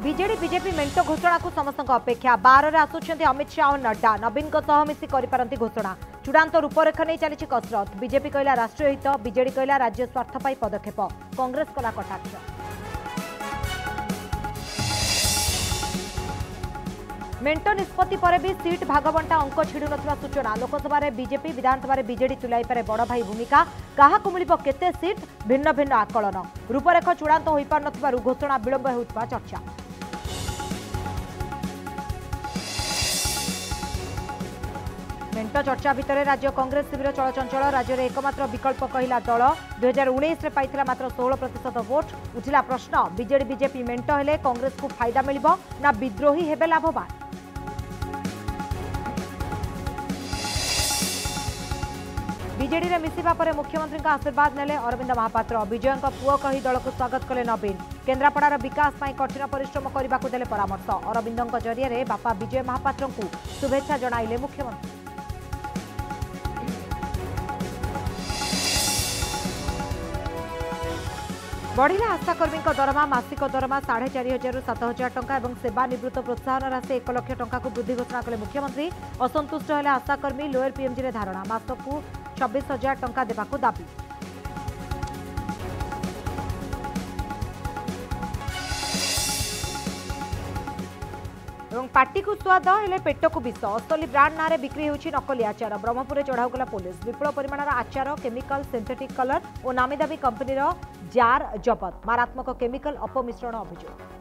BJD BJP मेंट घोषणा को समस्त अपेक्षा 12 रे आसुछंती अमित शाह और नड्डा नवीन मिसी करिपारंती घोषणा चूड़ांत रूपरेखा नहीं चली कसरत बीजेपी कहला राष्ट्रीय हित बीजेडी कहला राज्य स्वार्थ पाई पदक्षेप कांग्रेस कला कटाक्ष मेंट निष्पत्ति पर भी सीट भागबंटा अंक छिड़ु नथिबा सूचना लोकसभा रे बीजेपी विधानसभा रे बीजेडी तुलाई पारे बड़ भाई भूमिका कहा को मिलिबो केते सीट भिन्न भिन्न आकलन रूपरेखा चूड़ांत होई पार नथिबारु घोषणा विलंब हेउतबा चर्चा मेंट चर्चा भितर राज्य कांग्रेस शिविर चलचंचल राज्य में एकमात्र विकल्प कहला दल 2019 रे पाइथिला मात्र 16% वोट उठिला प्रश्न बीजेडी बीजेपी मेंट हेले कांग्रेस को फायदा मिलिबो ना विद्रोही हेबे लाभवान बीजेडी रे मिसिबा परे मुख्यमंत्री का आशीर्वाद नेले अरविंद महापात्र विजय पुओ कही दल को स्वागत कले नवीन केन्द्रापड़ार विकास पाई कठिन परिश्रम करने को देले परामर्श अरविंद जरिए बापा विजय महापात्र को शुभेच्छा जणाइले मुख्यमंत्री बढ़िला आशाकर्मी दरमा मासिक दरमा 4,500 रु 7,000 टंका और सेवानिवृत्त प्रोत्साहन राशि 1 लाख टंका को वृद्धि घोषणा कले मुख्यमंत्री असंतुष्ट हेले आशाकर्मी लोअर पीएमजी रे धारणा मासकू 26,000 टंका देबाकू दाबी पार्टी को स्वाद हेले पेट को विष असली ब्रांड ना बिक्री होछि नकली आचार ब्रह्मपुर चढ़ाऊ कला पुलिस विपुल परिमाण आचार केमिकल सिंथेटिक कलर और नामी दामी कंपनी जार जबत मारात्मक केमिकल अपमिश्रण अभियोग।